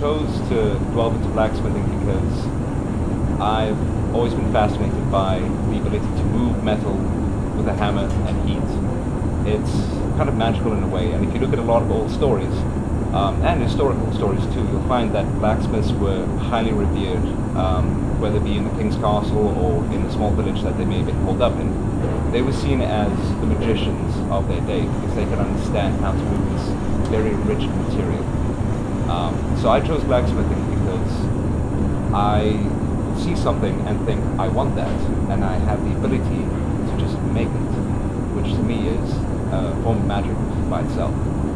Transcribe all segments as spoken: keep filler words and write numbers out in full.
chose to delve into blacksmithing because I've always been fascinated by the ability to move metal with a hammer and heat. It's kind of magical in a way, and if you look at a lot of old stories, um, and historical stories too, you'll find that blacksmiths were highly revered, um, whether it be in the king's castle or in the small village that they may have been holed up in. They were seen as the magicians of their day because they could understand how to move this very rich material. Um, so I chose blacksmithing because I see something and think, I want that, and I have the ability to just make it, which to me is a form of magic by itself.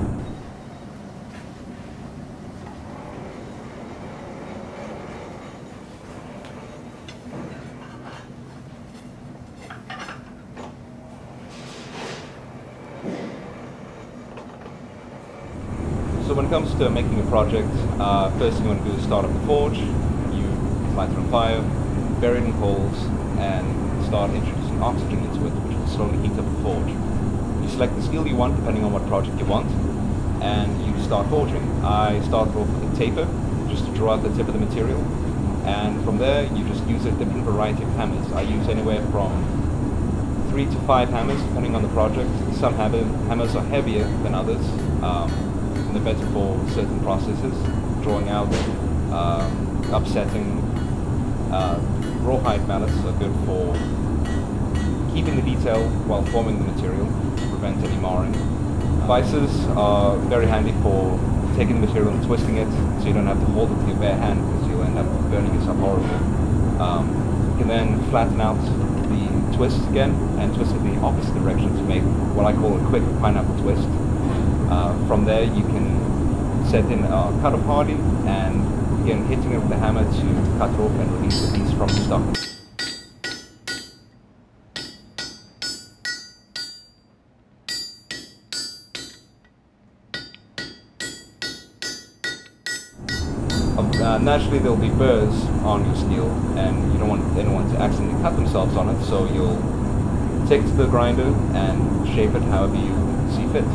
So when it comes to making a project, uh, first thing you want to do is start up the forge. You light it on fire, bury it in coals, and start introducing oxygen into it, which will slowly heat up the forge. You select the steel you want, depending on what project you want, and you start forging. I started off with a taper, just to draw out the tip of the material, and from there you just use a different variety of hammers. I use anywhere from three to five hammers, depending on the project. Some hammer, hammers are heavier than others. Um, They're better for certain processes, drawing out, um, upsetting. Uh, rawhide mallets are good for keeping the detail while forming the material to prevent any marring. Vices are very handy for taking the material and twisting it, so you don't have to hold it with your bare hand because you'll end up burning yourself horribly. Um, you can then flatten out the twist again and twist it the opposite direction to make what I call a quick pineapple twist. Uh, from there you can set in a cut of hardy and begin hitting it with the hammer to cut it off and release the piece from the stock. Uh, naturally there will be burrs on your steel and you don't want anyone to accidentally cut themselves on it, so you'll take it to the grinder and shape it however you see fit.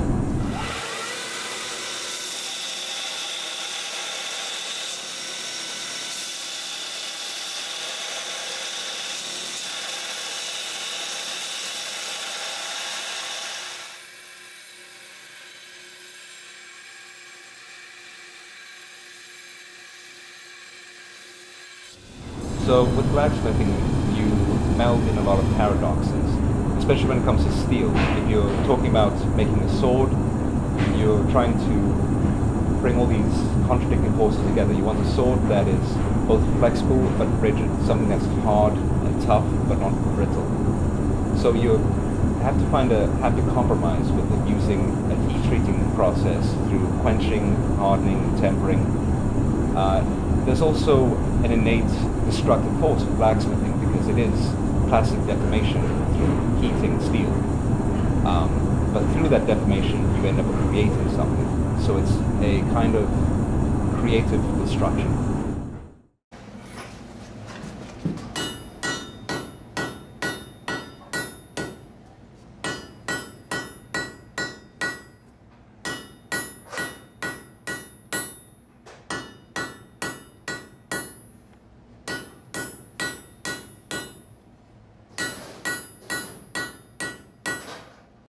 So with blacksmithing, you meld in a lot of paradoxes, especially when it comes to steel. If you're talking about making a sword, you're trying to bring all these contradicting forces together. You want a sword that is both flexible but rigid, something that's hard and tough but not brittle. So you have to find a happy compromise with it, using a heat treating process through quenching, hardening, tempering. Uh, there's also an innate destructive force of blacksmithing because it is plastic deformation through heating steel. Um, but through that deformation, you end up creating something. So it's a kind of creative destruction.